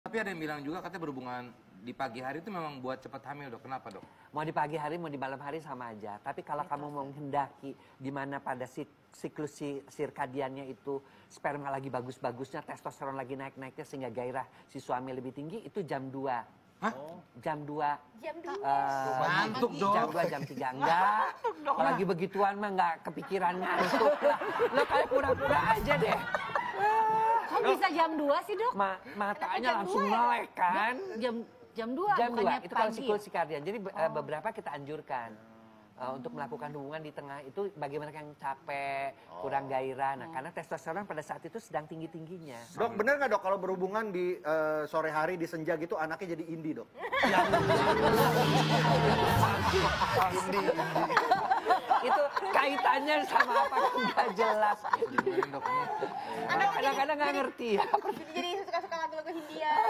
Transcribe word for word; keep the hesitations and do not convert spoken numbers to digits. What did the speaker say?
Tapi ada yang bilang juga katanya berhubungan di pagi hari itu memang buat cepat hamil dok. Kenapa dok? Mau di pagi hari mau di malam hari sama aja. Tapi kalau kamu mau menghendaki di mana pada sik siklus si sirkadiannya itu sperma lagi bagus-bagusnya, testosteron lagi naik-naiknya sehingga gairah si suami lebih tinggi itu jam dua. Hah? Jam dua. Jam dua. Uh, Ngantuk dok. Jam dua, jam tiga. Enggak. Kalau lagi begituan mah enggak kepikiran ngantuk. Lo kayak pura-pura aja deh. Kok bisa jam dua sih dok? Ma matanya jam langsung dua ya? melek kan. Jam jam dua Jam dua, bukannya itu kalau pagi siklus ya? sirkadian. Jadi oh. beberapa kita anjurkan. Uh, untuk melakukan hubungan di tengah itu bagi mereka yang capek, oh. kurang gairah. Nah, oh. karena testosteron pada saat itu sedang tinggi-tingginya. Dok, bener nggak dok kalau berhubungan di uh, sore hari di senja gitu anaknya jadi indie dok? Indi, indi. Itu kaitannya sama apa kan nggak jelas. Gimana dok? Kadang-kadang nggak ngerti ya. Jadi suka-suka lagu-lagu Hindia.